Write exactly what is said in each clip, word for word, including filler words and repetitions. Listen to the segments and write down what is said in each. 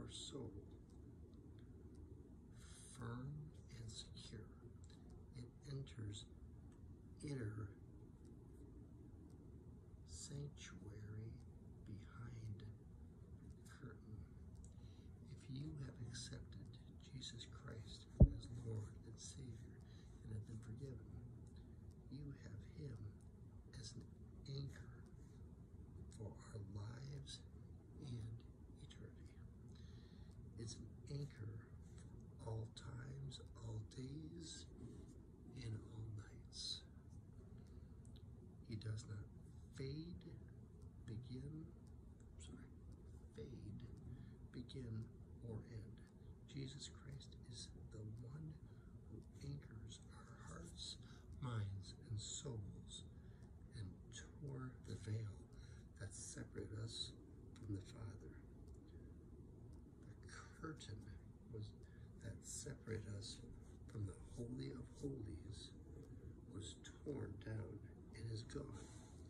our soul firm and secure. It enters inner sanctuary behind the curtain. If you have accepted Jesus Christ as Lord and Savior and have been forgiven, you have Him as an anchor for our lives and eternity. It's an anchor for all times, all days, and all nights. He does not fade, begin, sorry, fade, begin, or end. Jesus Christ is the one who anchors our hearts, minds, and souls and tore the veil that separated us from the Father. The curtain was that separated us from the Holy of Holies was torn down and is gone,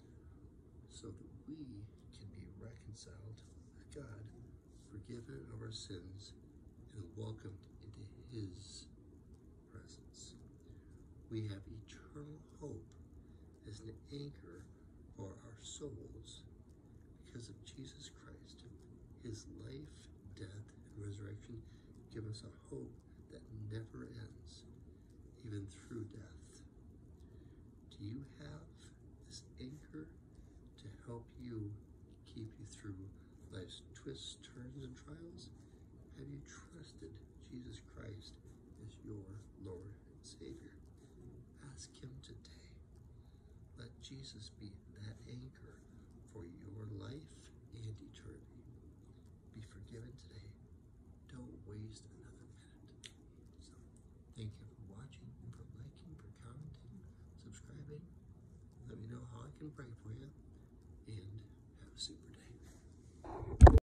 so that we can be reconciled with God, forgiven of our sins, and welcomed into His presence. We have eternal hope as an anchor for our souls because of Jesus Christ. His life, death, and resurrection give us a hope that never ends, even through death. Do you have this anchor to help you keep you through life's twists, turns, and trials? Have you trusted Jesus Christ as your Lord and Savior? Ask Him today. Let Jesus be that anchor for your life and eternity. Be forgiven today. Don't waste another minute. So, thank you for watching, for liking, for commenting, subscribing. Let me know how I can pray for you, and have a super day.